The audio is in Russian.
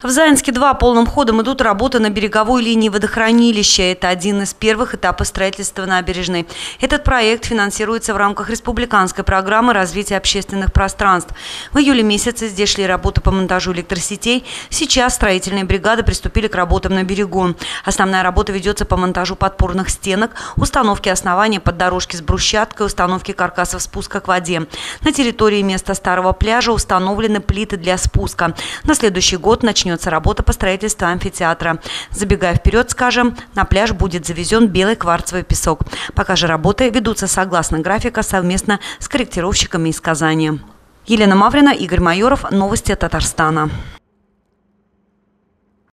В Заинске-2 полным ходом идут работы на береговой линии водохранилища. Это один из первых этапов строительства набережной. Этот проект финансируется в рамках республиканской программы развития общественных пространств. В июле месяце здесь шли работы по монтажу электросетей. Сейчас строительные бригады приступили к работам на берегу. Основная работа ведется по монтажу подпорных стенок, установке основания под дорожки с брусчаткой, установке каркасов спуска к воде. На территории места старого пляжа установлены плиты для спуска. На следующий год начнется работа по строительству амфитеатра. Забегая вперед, скажем, на пляж будет завезен белый кварцевый песок. Пока же работы ведутся согласно графика совместно с корректировщиками из Казани. Елена Маврина, Игорь Майоров. Новости Татарстана.